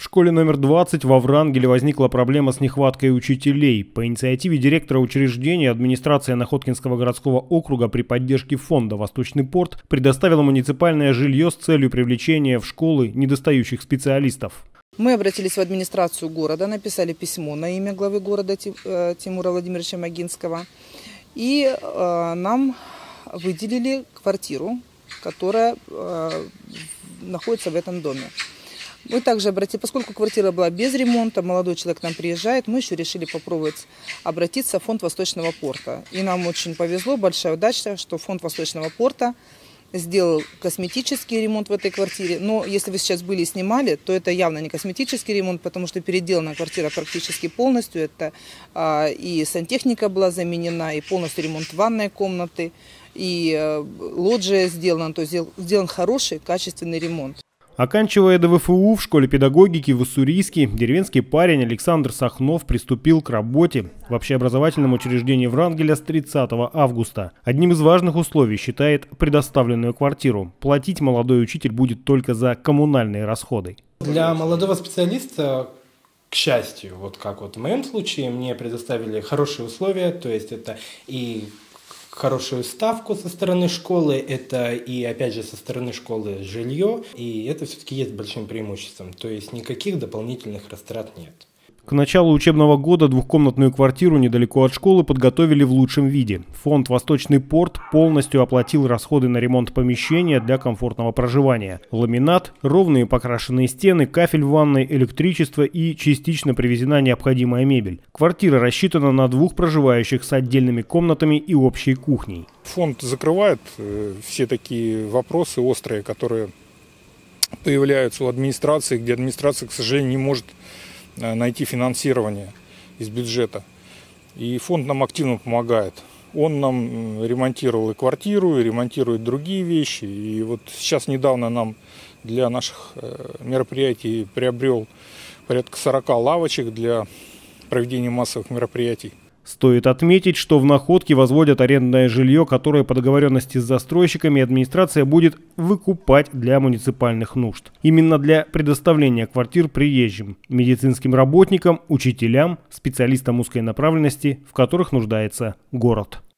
школе номер 20 во Врангеле возникла проблема с нехваткой учителей. По инициативе директора учреждения администрация Находкинского городского округа при поддержке фонда «Восточный порт» предоставила муниципальное жилье с целью привлечения в школы недостающих специалистов. Мы обратились в администрацию города, написали письмо на имя главы города Тимура Владимировича Могинского. И нам выделили квартиру, которая находится в этом доме. Мы также обратились, поскольку квартира была без ремонта, молодой человек к нам приезжает, мы еще решили попробовать обратиться в фонд Восточного порта. И нам очень повезло, большая удача, что фонд Восточного порта сделал косметический ремонт в этой квартире. Но если вы сейчас были и снимали, то это явно не косметический ремонт, потому что переделана квартира практически полностью. Это и сантехника была заменена, и полностью ремонт ванной комнаты, и лоджия сделана. То есть сделан хороший, качественный ремонт. Оканчивая ДВФУ в школе педагогики в Уссурийске, деревенский парень Александр Сахнов приступил к работе в общеобразовательном учреждении Врангеля с 30 августа. Одним из важных условий считает предоставленную квартиру. Платить молодой учитель будет только за коммунальные расходы. Для молодого специалиста, к счастью, вот как вот в моем случае, мне предоставили хорошие условия, то есть это и хорошую ставку со стороны школы, это и опять же со стороны школы жилье, и это все-таки есть большим преимуществом, то есть никаких дополнительных растрат нет. К началу учебного года двухкомнатную квартиру недалеко от школы подготовили в лучшем виде. Фонд «Восточный порт» полностью оплатил расходы на ремонт помещения для комфортного проживания. Ламинат, ровные покрашенные стены, кафель в ванной, электричество и частично привезена необходимая мебель. Квартира рассчитана на 2 проживающих с отдельными комнатами и общей кухней. Фонд закрывает все такие вопросы острые, которые появляются у администрации, где администрация, к сожалению, не может найти финансирование из бюджета. И фонд нам активно помогает. Он нам ремонтировал и квартиру, и ремонтирует другие вещи. И вот сейчас недавно нам для наших мероприятий приобрел порядка 40 лавочек для проведения массовых мероприятий. Стоит отметить, что в Находке возводят арендное жилье, которое по договоренности с застройщиками администрация будет выкупать для муниципальных нужд. Именно для предоставления квартир приезжим, медицинским работникам, учителям, специалистам узкой направленности, в которых нуждается город.